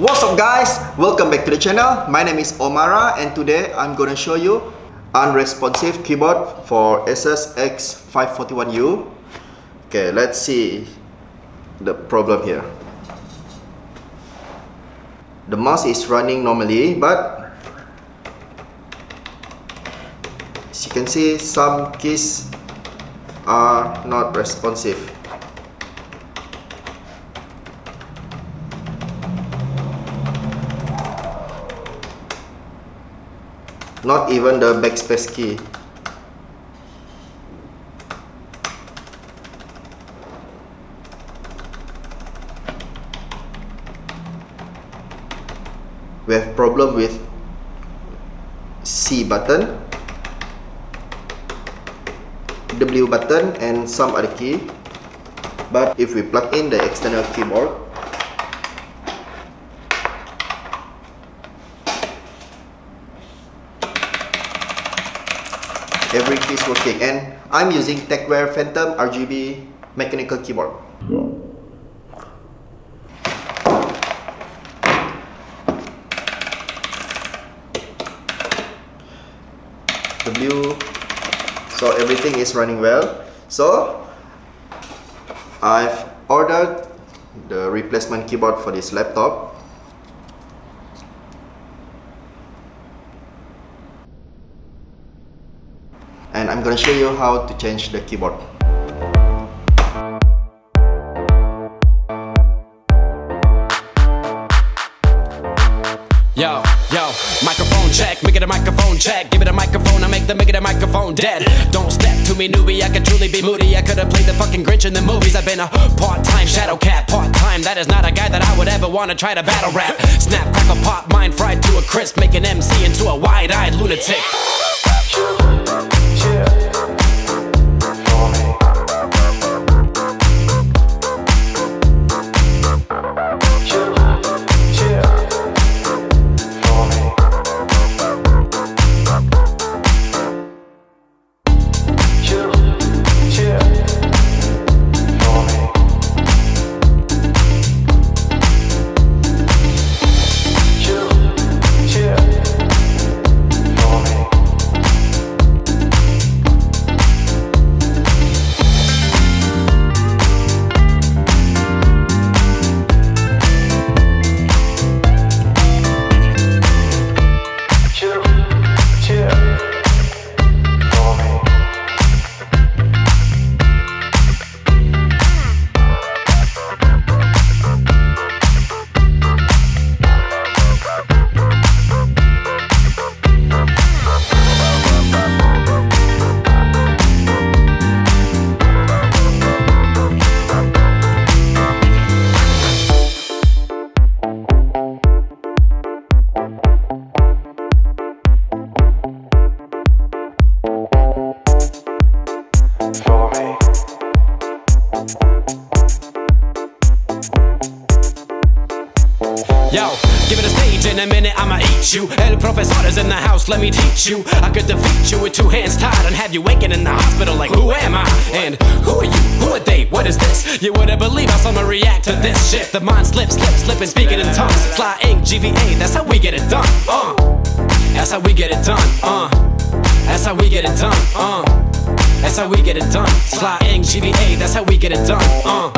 What's up guys, welcome back to the channel. My name is Omara and today I'm gonna show you unresponsive keyboard for Asus X541U. Okay, let's see the problem here. The mouse is running normally, but as you can see, some keys are not responsive. Not even the backspace key. We have problem with C button, W button and some other key. But if we plug in the external keyboard, every key is working, and I'm using Tecware Phantom RGB mechanical keyboard. So everything is running well. So I've ordered the replacement keyboard for this laptop. And I'm gonna show you how to change the keyboard. Yo, microphone check, make it a microphone check. Give it a microphone, I make it a microphone dead. Don't step to me, newbie, I could truly be moody. I could have played the fucking Grinch in the movies. I've been a part-time shadow cat, part-time. That is not a guy that I would ever want to try to battle rap. Snap, crackle, pop, mind fried to a crisp. Make an MC into a wide-eyed lunatic. Yo, give it a stage, in a minute I'ma eat you. El Professor is in the house, let me teach you. I could defeat you with two hands tied and have you waking in the hospital like, who am I? And who are you? Who are they? What is this? You wouldn't believe how someone react to this shit. The mind slips, and speaking in tongues. Fly ink, GVA, that's how we get it done. That's how we get it done. That's how we get it done. That's how we get it done. Fly ink, GVA, that's how we get it done.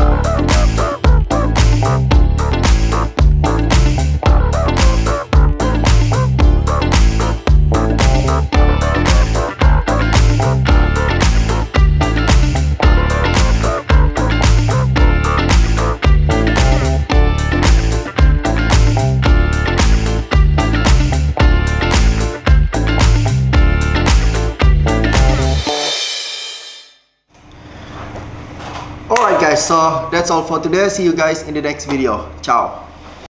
Alright guys, so that's all for today. See you guys in the next video. Ciao.